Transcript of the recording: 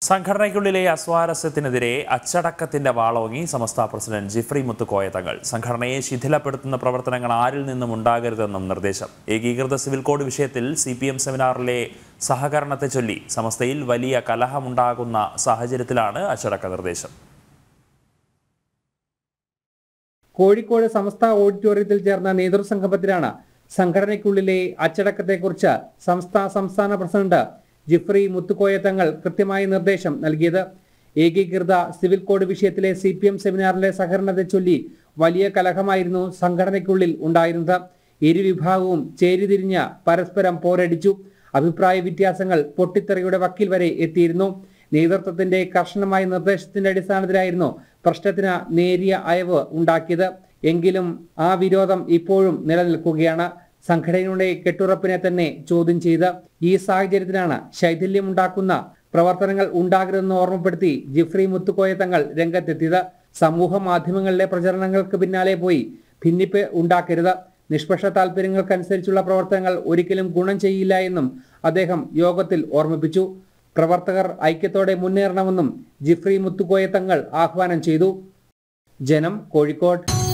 സംഘടനയ്ക്കുള്ളിലെ അസ്വാരസ്യത്തിനെതിരെ അച്ചടക്കത്തിന്റെ വാളോങ്ങി സമസ്ത പ്രസിഡന്റ് ജിഫ്രി മുത്തുക്കോയ തങ്ങൾ. സംഘടനയെ ശിഥിലപ്പെടുത്തുന്ന പ്രവർത്തനങ്ങൾ ആരിൽ നിന്നും ഉണ്ടാകരുതെന്നും നിർദ്ദേശം. ഏകീകൃത സിവിൽ കോഡ് വിഷയത്തിൽ CPM സെമിനാറിലെ സഹകരണത്തെ ചൊല്ലി സമസ്തയിൽ വലിയ കലഹമുണ്ടാകുന്ന സാഹചര്യത്തിലാണ് അച്ചടക്ക നിർദ്ദേശം. കോഴിക്കോട് സമസ്ത ഓഡിറ്റോറിയത്തിൽ ചേർന്ന നേതൃസംഗമത്തിലാണ് സംഘടനയ്ക്കുള്ളിലെ അച്ചടക്കത്തെക്കുറിച്ച് സംസ്ഥാന പ്രസിഡന്റ് ജിഫ്രി മുത്തുക്കോയ തങ്ങൾ കൃത്യമായ നിർദ്ദേശം നൽകിയത്. ഏകീകൃത സിവിൽ കോഡ് വിഷയത്തിലെ CPM സെമിനാറിലെ സഹകരണത്തെ ചൊല്ലി വലിയ കലഹമായിരുന്നു സംഘടനയ്ക്കുള്ളിൽ ഉണ്ടായിരുന്നത്. ഇരുവിഭാഗവും ചേരിതിരിഞ്ഞ് പരസ്പരം പോരടിച്ചു. അഭിപ്രായ വ്യത്യാസങ്ങൾ പൊട്ടിത്തെറിയുടെ വക്കിൽ വരെ എത്തിയിരുന്നു. നേതൃത്വത്തിന്റെ കർശനമായ നിർദ്ദേശത്തിന്റെ അടിസ്ഥാനത്തിലായിരുന്നു പ്രശ്നത്തിന് നേരിയ അയവ് ഉണ്ടാക്കിയത്. എങ്കിലും ആ വിരോധം ഇപ്പോഴും നിലനിൽക്കുകയാണ്. സംഘടനയുടെ കെട്ടുറപ്പിനെ തന്നെ ചോദ്യം ചെയ്ത് ഈ സാഹചര്യത്തിലാണ് ശൈഥില്യമുണ്ടാക്കുന്ന പ്രവർത്തനങ്ങൾ ഉണ്ടാകരുതെന്ന് ഓർമ്മപ്പെടുത്തി ജിഫ്രി മുത്തുക്കോയ തങ്ങൾ രംഗത്തെത്തിയത്. സമൂഹ മാധ്യമങ്ങളിലെ പ്രചരണങ്ങൾക്ക് പിന്നാലെ പോയി ഭിന്നിപ്പ് ഉണ്ടാക്കരുത്. നിഷ്പക്ഷ താല്പര്യങ്ങൾക്കനുസരിച്ചുള്ള പ്രവർത്തനങ്ങൾ ഒരിക്കലും ഗുണം ചെയ്യില്ല എന്നും അദ്ദേഹം യോഗത്തിൽ ഓർമ്മിപ്പിച്ചു. പ്രവർത്തകർ ഐക്യത്തോടെ മുന്നേറണമെന്നും ജിഫ്രി മുത്തുക്കോയ തങ്ങൾ ആഹ്വാനം ചെയ്തു. ജനം, കോഴിക്കോട്.